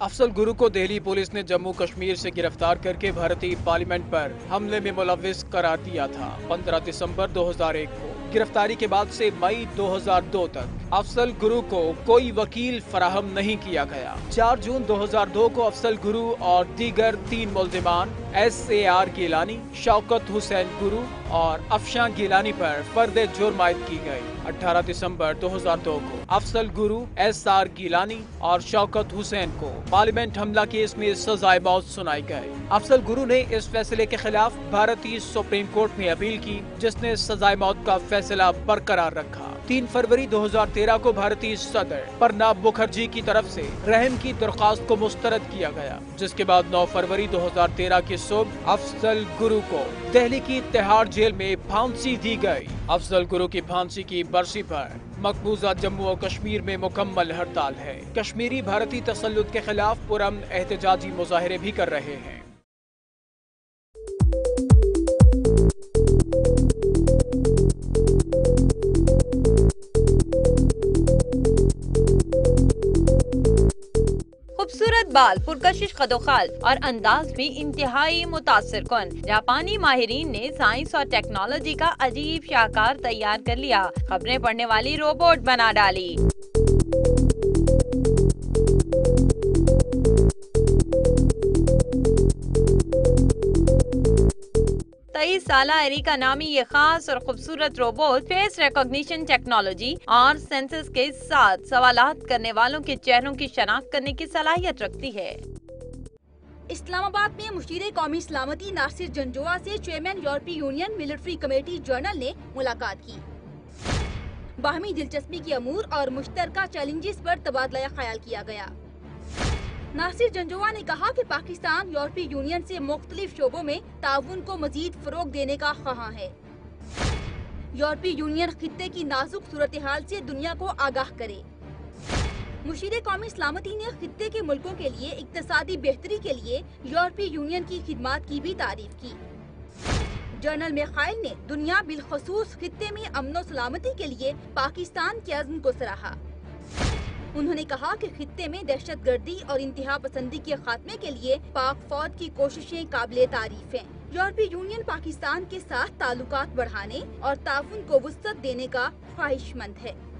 अफजल गुरु को दिल्ली पुलिस ने जम्मू कश्मीर से गिरफ्तार करके भारतीय पार्लियामेंट पर हमले में मुलव्विस करार दिया था। 15 दिसंबर 2001 को गिरफ्तारी के बाद से मई 2002 तक अफजल गुरु को कोई वकील फराहम नहीं किया गया। 4 जून 2002 को अफजल गुरु और दीगर 3 मुल्जिमान SAR गिलानी, शौकत हुसैन गुरु और अफशां गिलानी पर फर्द जुर्म आयद की गई। 18 दिसंबर 2002 को अफजल गुरु, SR गिलानी और शौकत हुसैन को पार्लियामेंट हमला केस में सजाए मौत सुनाई गई। अफजल गुरु ने इस फैसले के खिलाफ भारतीय सुप्रीम कोर्ट में अपील की, जिसने सजाए मौत का फैसला बरकरार रखा। 3 फरवरी 2013 को भारतीय सदर प्रणब मुखर्जी की तरफ से रहम की दरख्वास्त को मुस्तरद किया गया, जिसके बाद 9 फरवरी 2013 की सुबह अफजल गुरु को दिल्ली की तिहाड़ जेल में फांसी दी गई। अफजल गुरु की फांसी की बरसी पर मकबूजा जम्मू और कश्मीर में मुकम्मल हड़ताल है। कश्मीरी भारतीय तसल्लुत के खिलाफ पुरअमन एहतजाजी मुजाहरे भी कर रहे हैं। खूबसूरत बाल, पुरकशिश कदोखाल और अंदाज भी इंतहाई मुतासिर कुन। जापानी माहिरीन ने साइंस और टेक्नोलॉजी का अजीब शाहकार तैयार कर लिया। खबरें पढ़ने वाली रोबोट बना डाली। 23 साला एरिका नामी ये खास और खूबसूरत रोबोट फेस रिकॉग्निशन टेक्नोलॉजी और सेंसर्स के साथ सवालात करने वालों के चेहरों की शनाख्त करने की सलाहियत रखती है। इस्लामाबाद में मुशीर कौमी सलामती नासिर जंजोआ से चेयरमैन यूरोपीय यूनियन मिलिट्री कमेटी जनरल ने मुलाकात की। बाहमी दिलचस्पी की अमूर और मुश्तरका चैलेंजेस पर तबादला ख्याल किया गया। नासिर जंजोआ ने कहा कि पाकिस्तान यूरोपीय यूनियन से मुख्तलिफ शोबों में ताउन को मजीद फरोग देने का ख्वाह है। यूरोपीय यूनियन खित्ते की नाजुक सूरत हाल से दुनिया को आगाह करे। मुशीर कौमी सलामती ने खित्ते के मुल्कों के लिए इक्तसादी बेहतरी के लिए यूरोपीय यूनियन की खिदमात की भी तारीफ की। जनरल मिखाइल ने दुनिया बिलखसूस खित्ते में अमन सलामती के लिए पाकिस्तान के अज़्म को सराहा। उन्होंने कहा कि खित्ते में दहशतगर्दी और इंतहा पसंदी के खात्मे के लिए पाक फौज की कोशिशें काबिले तारीफ हैं। यूरोपीय यूनियन पाकिस्तान के साथ ताल्लुकात बढ़ाने और ताउन को वुसअत देने का ख्वाहिशमंद है।